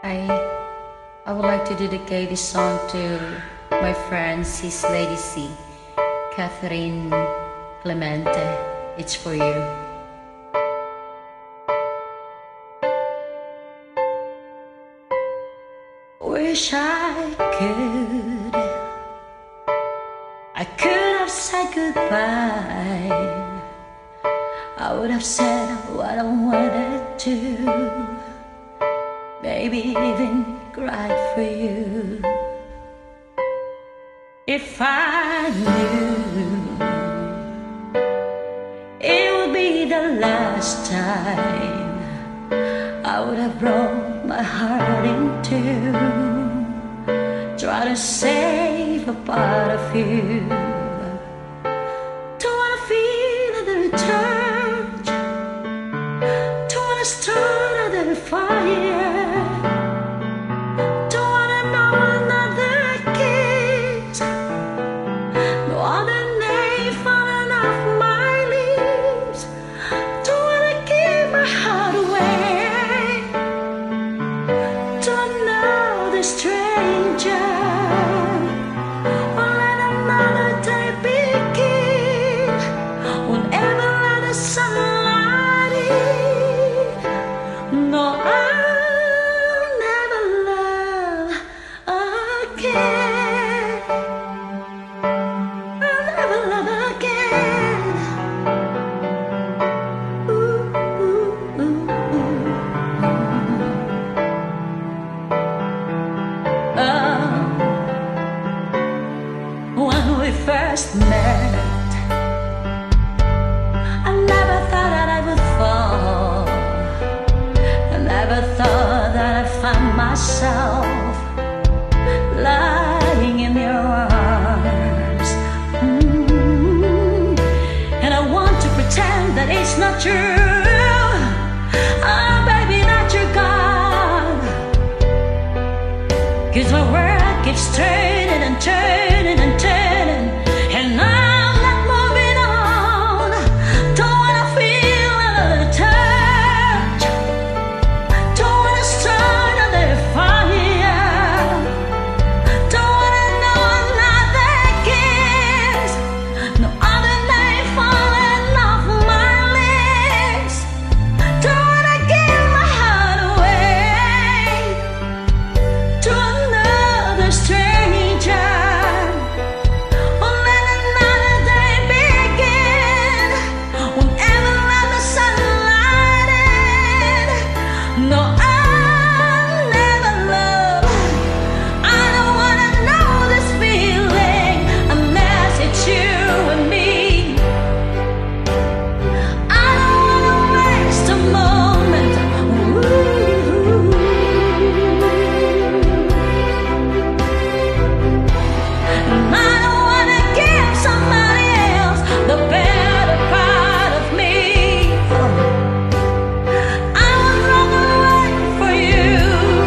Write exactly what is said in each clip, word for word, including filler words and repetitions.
I I would like to dedicate this song to my friend Sis Lady C, Catherine Clemente. It's for you. Wish I could, I could have said goodbye. I would have said what I wanted to, maybe even cried for you. If I knew it would be the last time, I would have broke my heart in two, try to save a part of you. Don't wanna feel another touch, don't wanna start another fire, don't wanna know another kiss, no other name falling off my lips. Don't wanna give my heart away to another stranger, or let another day begin. Won't ever let the sunlight in. No, I'll never love again. I'll never love again. Ooh, ooh, ooh, ooh. Oh, when we first met, I never thought that I would fall. I never thought that I'd find myself lying in your arms. Mm. And I want to pretend that it's not true. Oh, baby, that you're gone. 'Cause my world keeps turning and turning and turning, and I'm not moving on. Don't wanna feel another touch, don't wanna start another fire, don't wanna know another kiss, no other name falling off my lips. Don't wanna give my heart away to another stranger, or let another day begin. Won't ever let the sunlight in. No, I'll never love. I don't wanna know this feeling unless it's you and me. I don't wanna waste a moment. Ooh. And I don't wanna give somebody else the better part of me. I would rather wait for you.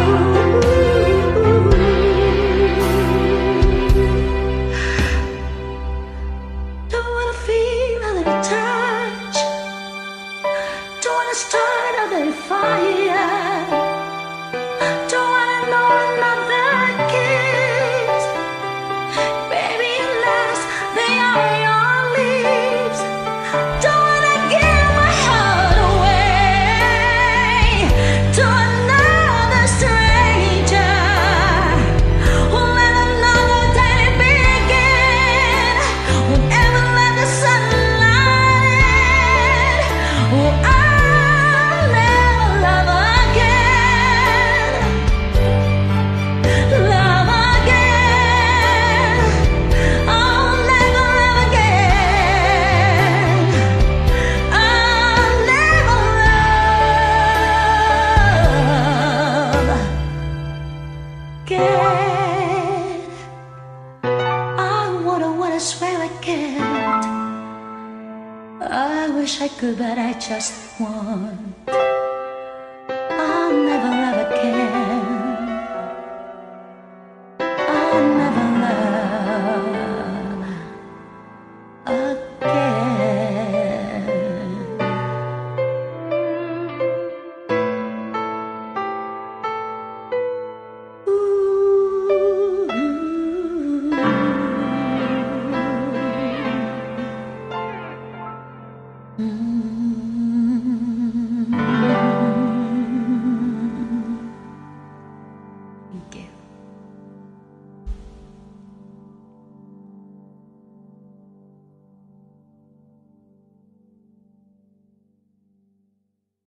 Don't wanna feel another touch, don't wanna start another fire, don't wanna know another kiss. Baby, unless they are your lips. Don't wanna give my heart away to another stranger, won't let another day begin. Won't ever let the sunlight in. Oh, I'll never love again. Love again. I'll never love again. I'll never love again. I wanna, wanna swear I can't. I wish I could, but I just won't.